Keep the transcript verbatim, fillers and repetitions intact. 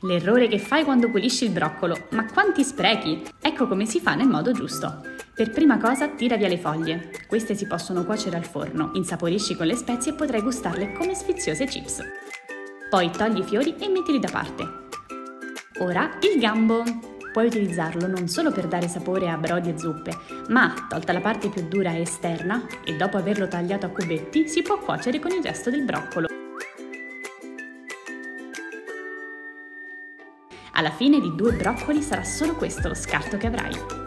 L'errore che fai quando pulisci il broccolo, ma quanti sprechi! Ecco come si fa nel modo giusto. Per prima cosa tira via le foglie, queste si possono cuocere al forno, insaporisci con le spezie e potrai gustarle come sfiziose chips. Poi togli i fiori e mettili da parte. Ora il gambo! Puoi utilizzarlo non solo per dare sapore a brodi e zuppe, ma, tolta la parte più dura e esterna, e dopo averlo tagliato a cubetti, si può cuocere con il resto del broccolo. Alla fine di due broccoli sarà solo questo lo scarto che avrai.